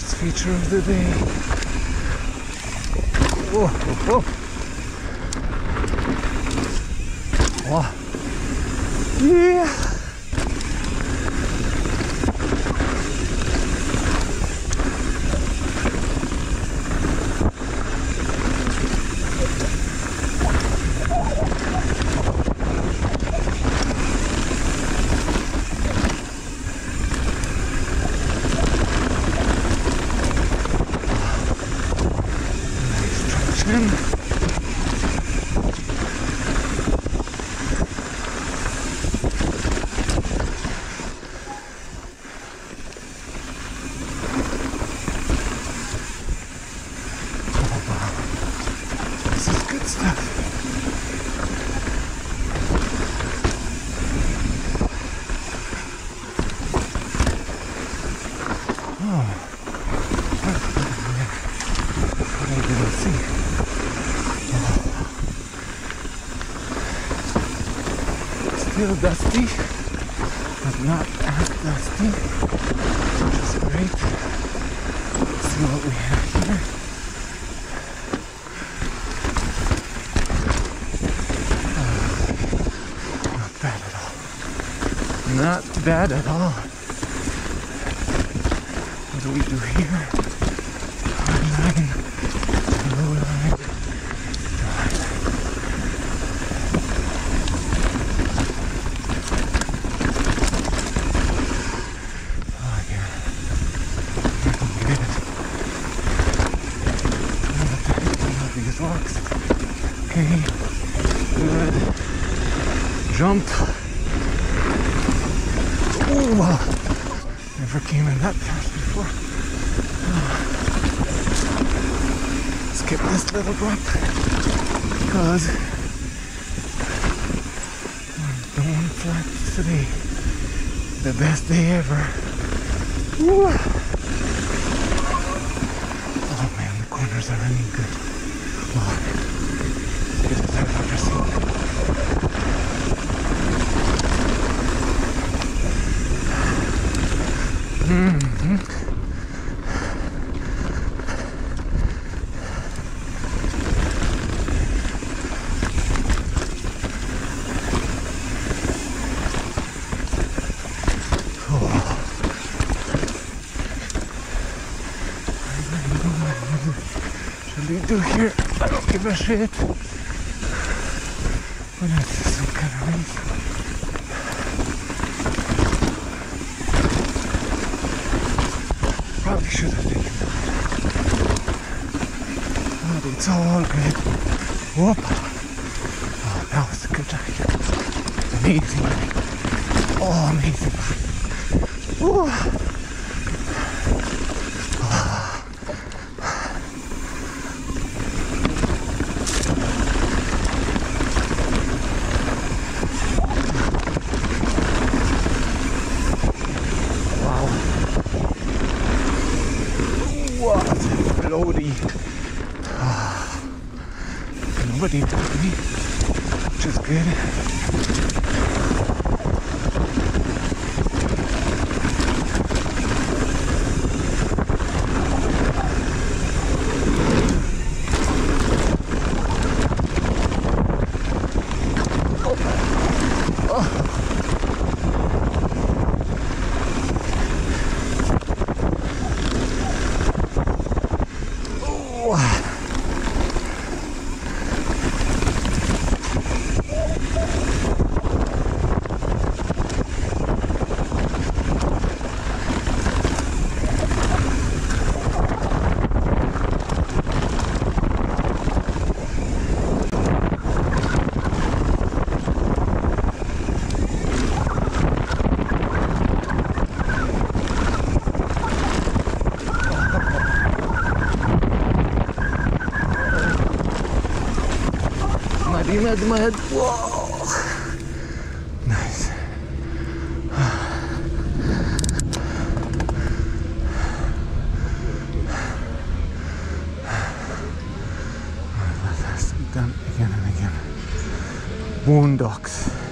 First feature of the day. Whoa, whoa, whoa. Wow. Yeah. Still dusty, but not as dusty, which is great. Let's see what we have here. Not bad at all. Not bad at all. What do we do here? High line, low line. Okay, good. Jump. Oh, never came in that fast before. Skip this little drop because we're going flat today. The best day ever. Woo. Oh man, the corners are running good. Oh. Good as I've ever seen. What do we do here? I don't give a shit. What is this? Some kind of race? Probably should have taken that. But it's all good. Whoop. Oh, that was a good ride. Amazing. Oh, amazing. Ooh. Floaty. Nobody took me, which is good. Mud. Whoa! Nice. That's done again and again. Boondocks.